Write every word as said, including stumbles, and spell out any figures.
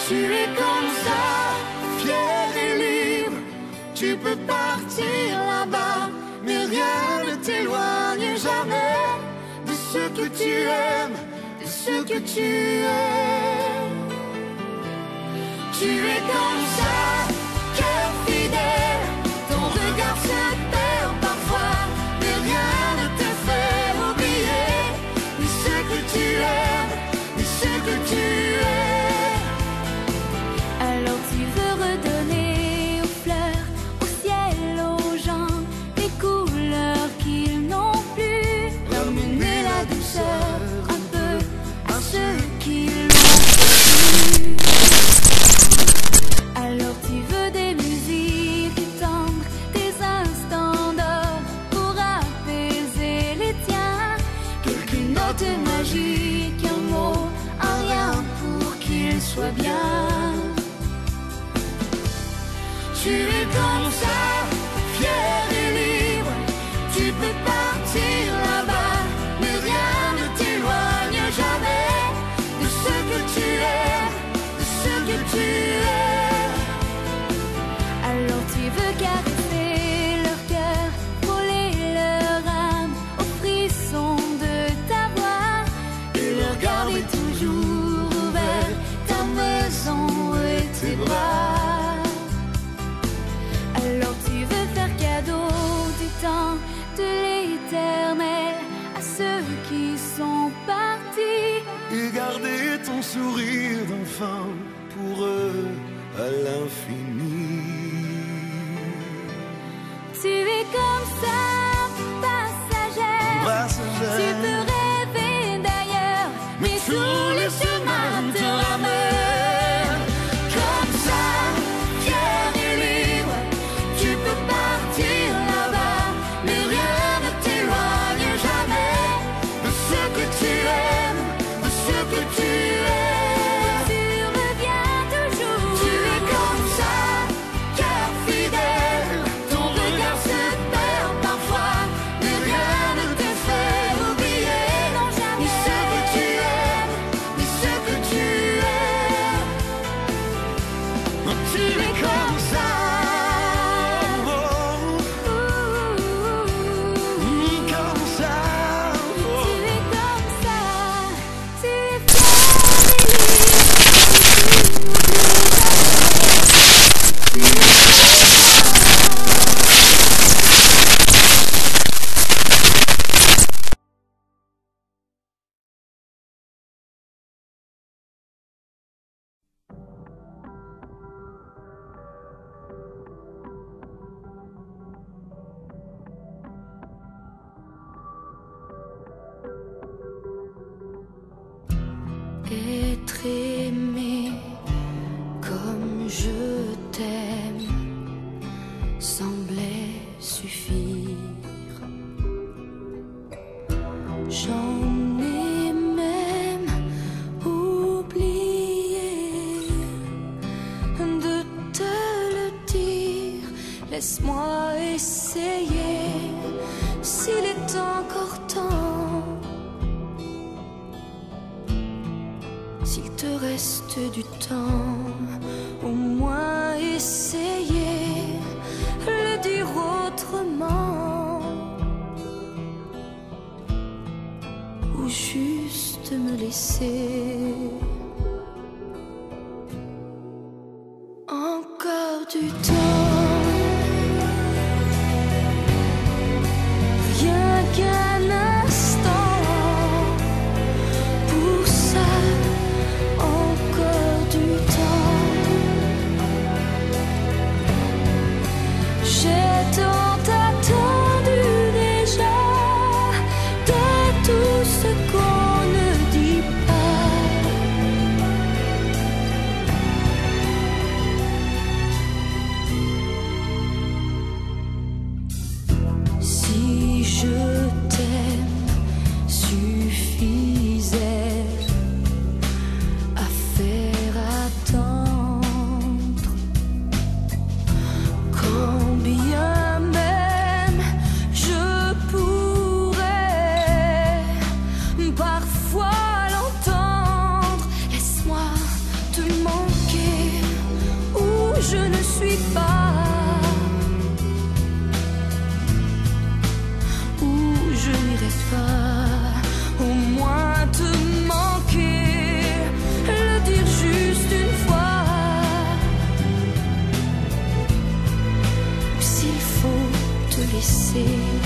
Tu es comme ça, fier et libre. Tu peux partir là-bas, mais rien ne t'éloigne jamais de ce que tu aimes, de ce que tu es. Tu es comme ça, cœur fidèle. Ton regard se perd parfois, mais rien ne te fait oublier ni ce que tu aimes, ni ce que tu es. Alors tu veux redonner aux fleurs, au ciel, aux gens, les couleurs qu'ils n'ont plus. Ramener la douceur un peu à ceux qui l'ont perdu. Alors tu veux des musiques tendres, des instants d'or pour apaiser les tiens. Quelques notes magiques, un mot, un rien pour qu'il soit bien. Tu es comme ça, fier et libre. Tu peux partir là-bas, mais rien ne t'éloigne jamais de ce que tu aimes, de ce que tu es. Alors tu veux caresser leur cœur, frôler leur âme au frisson de ta voix, Et leur garder toujours ouvert ta maison et tes bras. Alors tu veux faire cadeau du temps, de l'éternel à ceux qui sont partis. Et garder ton sourire d'enfant pour eux à l'infini. Tu es comme ça, passagère. Tu peux rêver d'ailleurs, mais tous les chemins te ramènent. Comme ça, fier et libre. Tu peux partir là-bas, mais rien ne t'éloigne jamais de ce que tu aimes, de ce que tu es. Tu reviens toujours. Tu es comme ça, cœur fidèle. Ton regard se perd parfois, mais rien ne te fait oublier Non, ni jamais. ce que tu aimes, ni ce que tu es. Tu es comme ça. Comme ça, oh. Tu es comme ça, tu es fier Être aimé comme je t'aime semblait suffire. J'en ai même oublié de te le dire. Laisse-moi essayer s'il est encore temps. S'il te reste du temps, au moins essayer le dire autrement, ou juste me laisser encore du temps. Rien qu'un instant, pour ça encore du temps. J'ai tant attendu déjà de tout ce qu'on ne dit pas. passer.